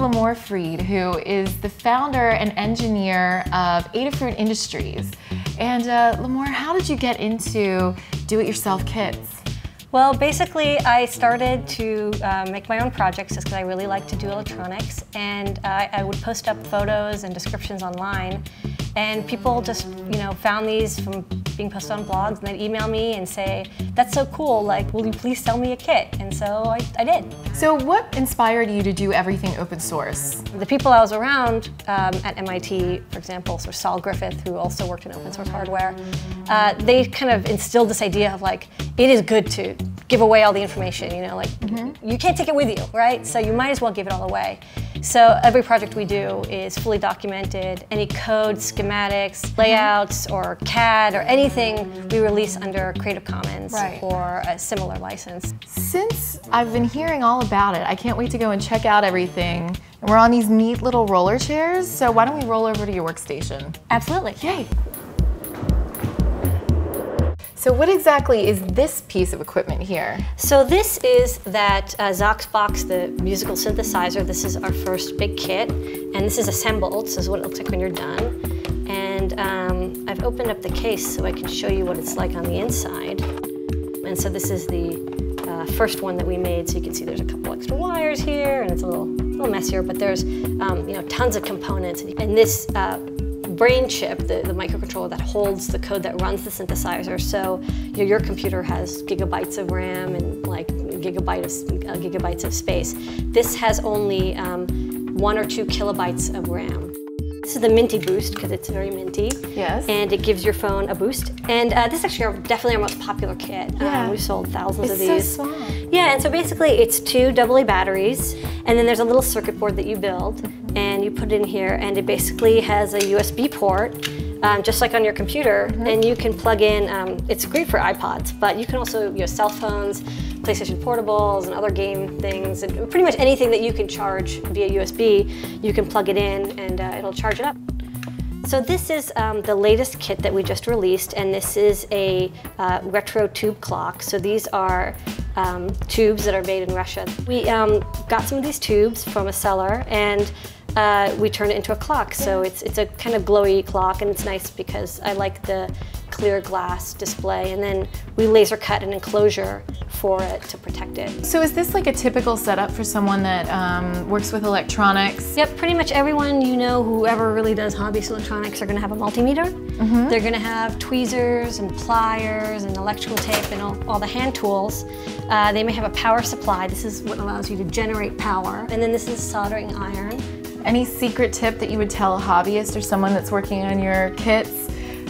Limor Fried, who is the founder and engineer of Adafruit Industries. And Limor, how did you get into do-it-yourself kits? Well, basically, I started to make my own projects just because I really like to do electronics, and I would post up photos and descriptions online, and people just, found these from being posted on blogs, and they'd email me and say, "That's so cool, like, will you please sell me a kit?" And so I did. So what inspired you to do everything open source? The people I was around at MIT, for example, so Saul Griffith, who also worked in open source hardware, they kind of instilled this idea of like, it is good to give away all the information, you can't take it with you, right? So you might as well give it all away. So every project we do is fully documented. Any code, schematics, layouts, or CAD, or anything we release under Creative Commons or a similar license. Since I've been hearing all about it, I can't wait to go and check out everything. And we're on these neat little roller chairs, so why don't we roll over to your workstation? Absolutely. Yay! So what exactly is this piece of equipment here? So this is that Zoxbox, the musical synthesizer. This is our first big kit, and this is assembled. This is what it looks like when you're done. And I've opened up the case so I can show you what it's like on the inside. And so this is the first one that we made. So you can see there's a couple extra wires here, and it's a little messier, but there's tons of components. And this brain chip, the microcontroller that holds the code that runs the synthesizer. So your computer has gigabytes of RAM and like gigabytes of space. This has only 1 or 2 kilobytes of RAM. This is the Minty Boost because it's very minty. Yes. And it gives your phone a boost. And this is actually definitely our most popular kit. Yeah. We've sold thousands of these. It's so small. Yeah, and so basically it's 2 AA batteries, and then there's a little circuit board that you build, and you put it in here, and it basically has a USB port, just like on your computer, and you can plug in, it's great for iPods, but you can also use cell phones, PlayStation Portables, and other game things, and pretty much anything that you can charge via USB, you can plug it in, and it'll charge it up. So this is the latest kit that we just released, and this is a retro tube clock. So these are tubes that are made in Russia. We got some of these tubes from a seller, and we turned it into a clock. So it's a kind of glowy clock, and it's nice because I like the clear glass display, and then we laser cut an enclosure for it to protect it. So is this like a typical setup for someone that works with electronics? Yep, pretty much everyone whoever really does hobbyist electronics are going to have a multimeter. They're going to have tweezers and pliers and electrical tape and all the hand tools. They may have a power supply. This is what allows you to generate power. And then this is a soldering iron. Any secret tip that you would tell a hobbyist or someone that's working on your kits?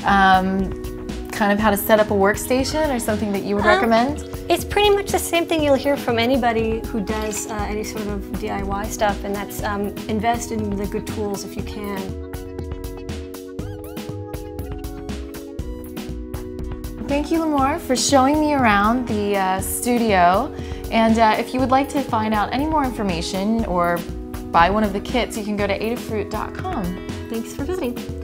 Kind of how to set up a workstation or something that you would recommend? It's pretty much the same thing you'll hear from anybody who does any sort of DIY stuff, and that's invest in the good tools if you can. Thank you, Limor, for showing me around the studio. And if you would like to find out any more information or buy one of the kits, you can go to adafruit.com. Thanks for visiting.